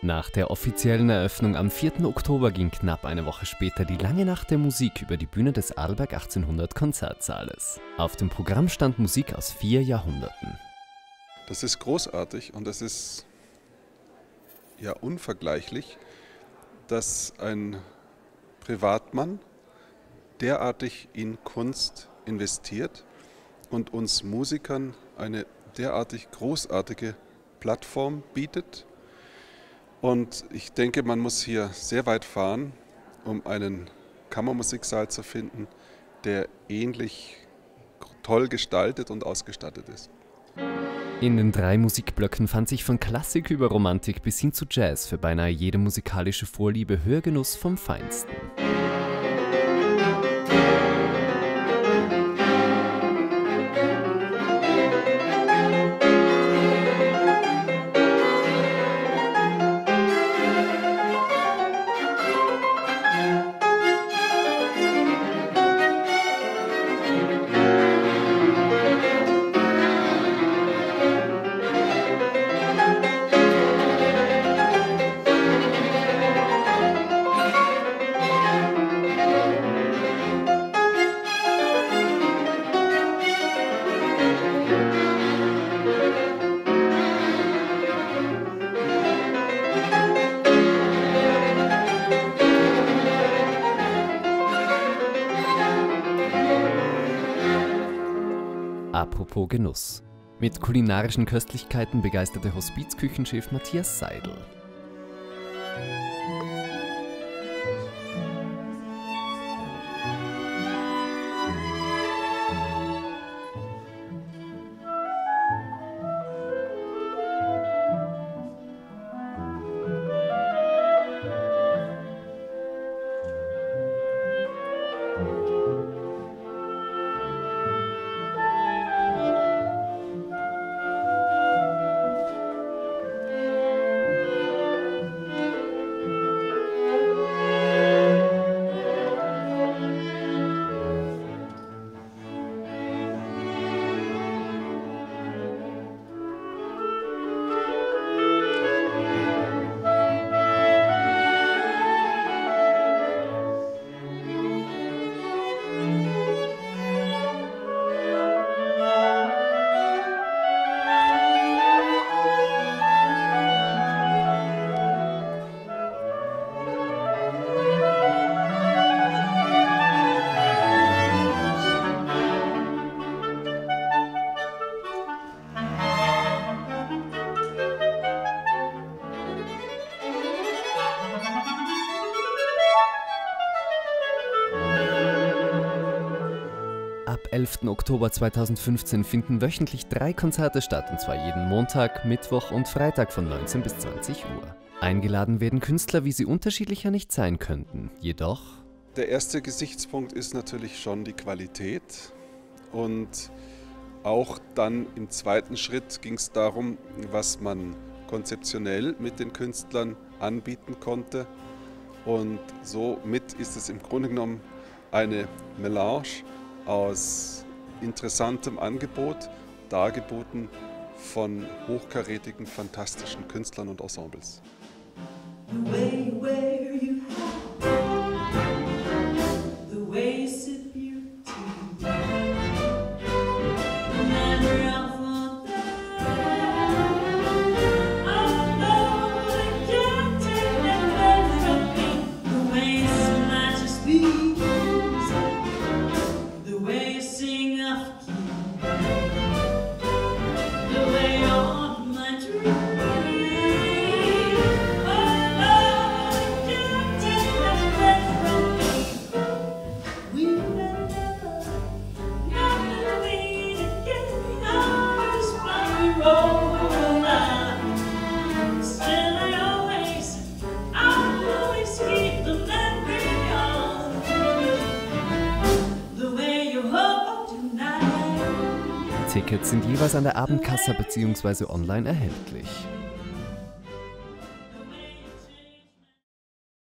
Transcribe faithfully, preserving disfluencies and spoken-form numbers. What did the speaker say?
Nach der offiziellen Eröffnung am vierten Oktober ging knapp eine Woche später die lange Nacht der Musik über die Bühne des Adelberg achtzehnhundert Konzertsaales. Auf dem Programm stand Musik aus vier Jahrhunderten. Das ist großartig und das ist ja unvergleichlich, dass ein Privatmann derartig in Kunst investiert und uns Musikern eine derartig großartige Plattform bietet. Und ich denke, man muss hier sehr weit fahren, um einen Kammermusiksaal zu finden, der ähnlich toll gestaltet und ausgestattet ist. In den drei Musikblöcken fand sich von Klassik über Romantik bis hin zu Jazz für beinahe jede musikalische Vorliebe Hörgenuss vom Feinsten. Apropos Genuss. Mit kulinarischen Köstlichkeiten begeisterte Hospizküchenchef Matthias Seidel. Ab elften Oktober zweitausendfünfzehn finden wöchentlich drei Konzerte statt, und zwar jeden Montag, Mittwoch und Freitag von neunzehn bis zwanzig Uhr. Eingeladen werden Künstler, wie sie unterschiedlicher nicht sein könnten, jedoch... Der erste Gesichtspunkt ist natürlich schon die Qualität, und auch dann im zweiten Schritt ging es darum, was man konzeptionell mit den Künstlern anbieten konnte, und somit ist es im Grunde genommen eine Melange aus interessantem Angebot, dargeboten von hochkarätigen, fantastischen Künstlern und Ensembles. Tickets sind jeweils an der Abendkasse bzw. online erhältlich.